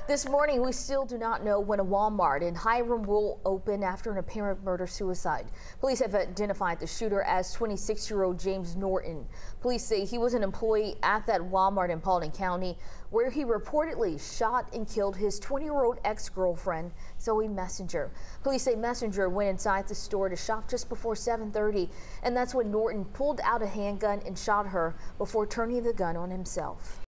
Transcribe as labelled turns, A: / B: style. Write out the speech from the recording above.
A: This morning, we still do not know when a Walmart in Hiram will open after an apparent murder-suicide. Police have identified the shooter as 26-year-old James Norton. Police say he was an employee at that Walmart in Paulding County, where he reportedly shot and killed his 20-year-old ex-girlfriend, Zoe Messenger. Police say Messenger went inside the store to shop just before 7:30, and that's when Norton pulled out a handgun and shot her before turning the gun on himself.